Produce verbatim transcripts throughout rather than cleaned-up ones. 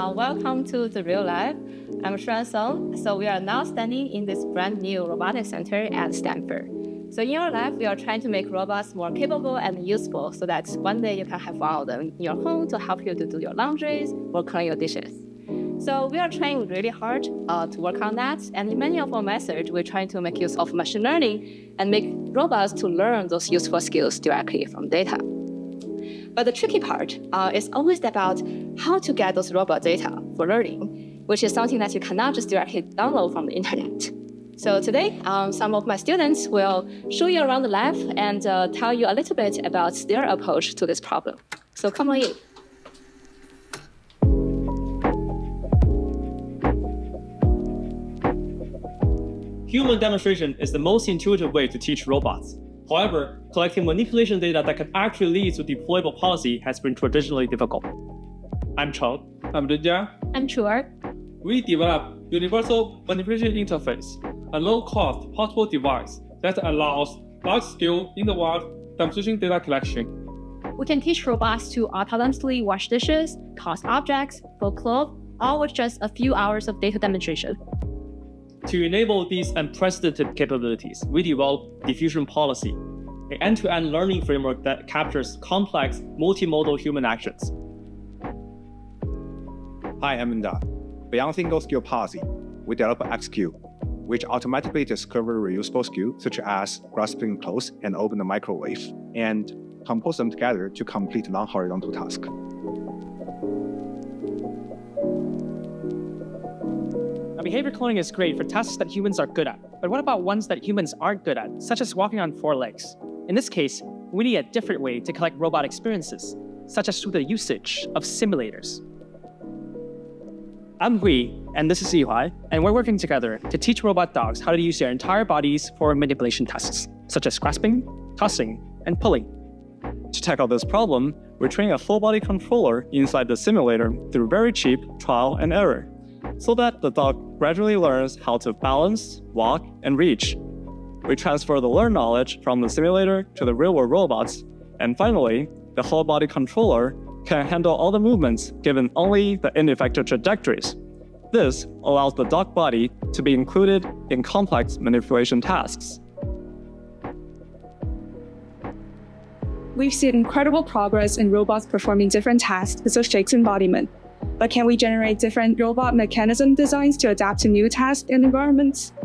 Uh, welcome to the real life. I'm Shuan Song. So we are now standing in this brand new robotics center at Stanford. So in your life, we are trying to make robots more capable and useful so that one day you can have one of them in your home to help you to do your laundries or clean your dishes. So we are trying really hard uh, to work on that. And in many of our methods, we're trying to make use of machine learning and make robots to learn those useful skills directly from data. But the tricky part uh, is always about how to get those robot data for learning, which is something that you cannot just directly download from the internet. So today, um, some of my students will show you around the lab and uh, tell you a little bit about their approach to this problem. So come on in. Human demonstration is the most intuitive way to teach robots. However, collecting manipulation data that can actually lead to deployable policy has been traditionally difficult. I'm Cheng. I'm Zhenjia. I'm Chua. We developed Universal Manipulation Interface, a low-cost portable device that allows large-scale in-the-wild demonstration data collection. We can teach robots to autonomously wash dishes, toss objects, fold clothes, all with just a few hours of data demonstration. To enable these unprecedented capabilities, we developed Diffusion Policy, an end-to-end learning framework that captures complex, multimodal human actions. Hi, I'm Amanda. Beyond single-skill policy, we developed X Q, which automatically discovers reusable skills such as grasping clothes and open the microwave, and compose them together to complete non-horizontal tasks. Behavior cloning is great for tasks that humans are good at, but what about ones that humans aren't good at, such as walking on four legs? In this case, we need a different way to collect robot experiences, such as through the usage of simulators. I'm Hui, and this is Yihuai, and we're working together to teach robot dogs how to use their entire bodies for manipulation tasks, such as grasping, tossing, and pulling. To tackle this problem, we're training a full-body controller inside the simulator through very cheap trial and error, so that the dog gradually learns how to balance, walk, and reach. We transfer the learned knowledge from the simulator to the real-world robots, and finally, the whole-body controller can handle all the movements given only the ineffective trajectories. This allows the dog body to be included in complex manipulation tasks. We've seen incredible progress in robots performing different tasks with a fixed embodiment. But can we generate different robot mechanism designs to adapt to new tasks and environments?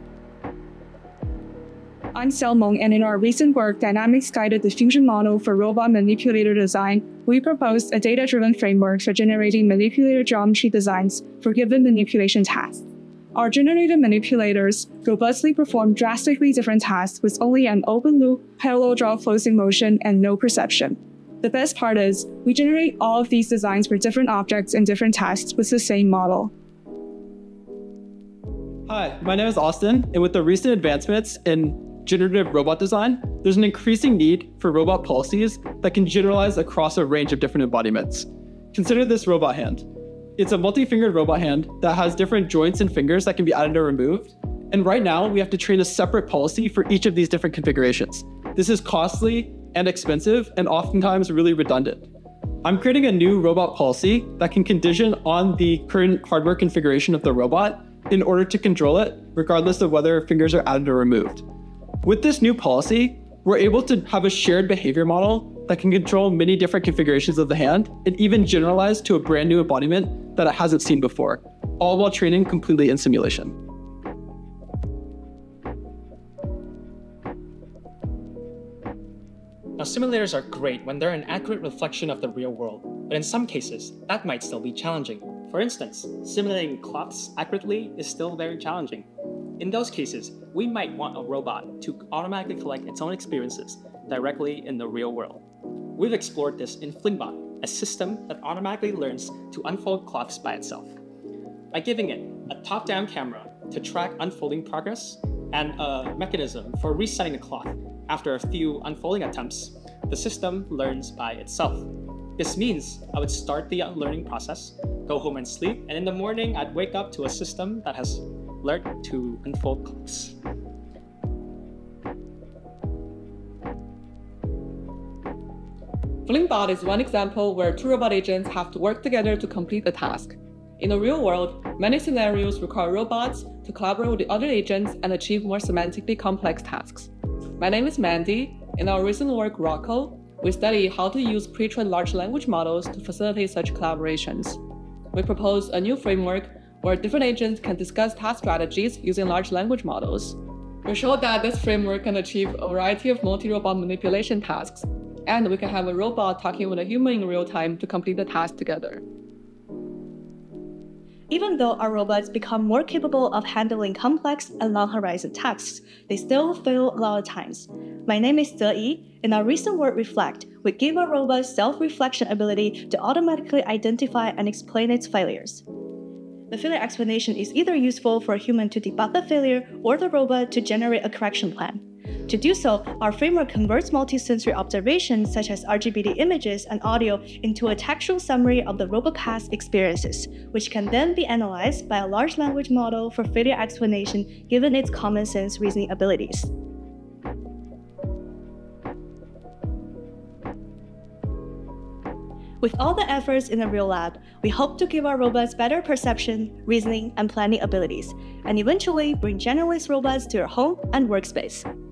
I'm Selmong, and in our recent work, Dynamics Guided Diffusion Model for Robot Manipulator Design, we proposed a data-driven framework for generating manipulator geometry designs for given manipulation tasks. Our generated manipulators robustly perform drastically different tasks with only an open loop, parallel draw closing motion, and no perception. The best part is, we generate all of these designs for different objects and different tasks with the same model. Hi, my name is Austin, and with the recent advancements in generative robot design, there's an increasing need for robot policies that can generalize across a range of different embodiments. Consider this robot hand. It's a multi-fingered robot hand that has different joints and fingers that can be added or removed. And right now, we have to train a separate policy for each of these different configurations. This is costly and expensive, and oftentimes really redundant. I'm creating a new robot policy that can condition on the current hardware configuration of the robot in order to control it, regardless of whether fingers are added or removed. With this new policy, we're able to have a shared behavior model that can control many different configurations of the hand and even generalize to a brand new embodiment that it hasn't seen before, all while training completely in simulation. Now, simulators are great when they're an accurate reflection of the real world, but in some cases, that might still be challenging. For instance, simulating clocks accurately is still very challenging. In those cases, we might want a robot to automatically collect its own experiences directly in the real world. We've explored this in Flingbot, a system that automatically learns to unfold clocks by itself. By giving it a top-down camera to track unfolding progress and a mechanism for resetting the clock after a few unfolding attempts, the system learns by itself. This means I would start the learning process, go home and sleep, and in the morning I'd wake up to a system that has learned to unfold clocks. Flingbot is one example where two robot agents have to work together to complete a task. In the real world, many scenarios require robots to collaborate with the other agents and achieve more semantically complex tasks. My name is Mandy. In our recent work, Rocco, we study how to use pre-trained large language models to facilitate such collaborations. We propose a new framework where different agents can discuss task strategies using large language models. We showed that this framework can achieve a variety of multi-robot manipulation tasks, and we can have a robot talking with a human in real time to complete the task together. Even though our robots become more capable of handling complex and long-horizon tasks, they still fail a lot of times. My name is Ze Yi. In our recent work Reflect, we give our robot self-reflection ability to automatically identify and explain its failures. The failure explanation is either useful for a human to debug the failure or the robot to generate a correction plan. To do so, our framework converts multi-sensory observations such as R G B D images and audio into a textual summary of the robot past experiences, which can then be analyzed by a large language model for failure explanation given its common sense reasoning abilities. With all the efforts in the real lab, we hope to give our robots better perception, reasoning, and planning abilities, and eventually bring generalist robots to your home and workspace.